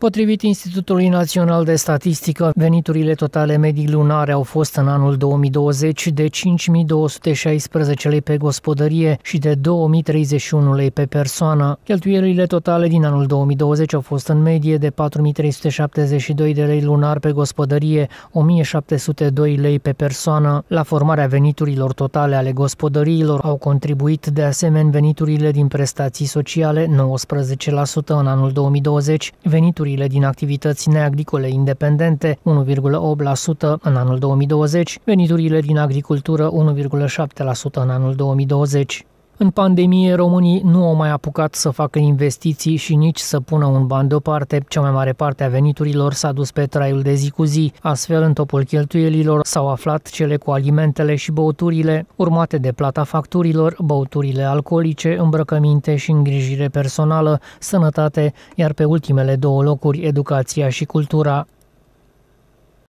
Potrivit Institutului Național de Statistică, veniturile totale medii lunare au fost în anul 2020 de 5.216 lei pe gospodărie și de 2.031 lei pe persoană. Cheltuielile totale din anul 2020 au fost în medie de 4.372 de lei lunar pe gospodărie, 1.702 lei pe persoană. La formarea veniturilor totale ale gospodăriilor au contribuit de asemenea veniturile din prestații sociale, 19% în anul 2020, veniturile din activități neagricole independente, 1,8% în anul 2020, veniturile din agricultură, 1,7% în anul 2020. În pandemie, românii nu au mai apucat să facă investiții și nici să pună un ban deoparte. Cea mai mare parte a veniturilor s-a dus pe traiul de zi cu zi. Astfel, în topul cheltuielilor s-au aflat cele cu alimentele și băuturile, urmate de plata facturilor, băuturile alcoolice, îmbrăcăminte și îngrijire personală, sănătate, iar pe ultimele două locuri educația și cultura.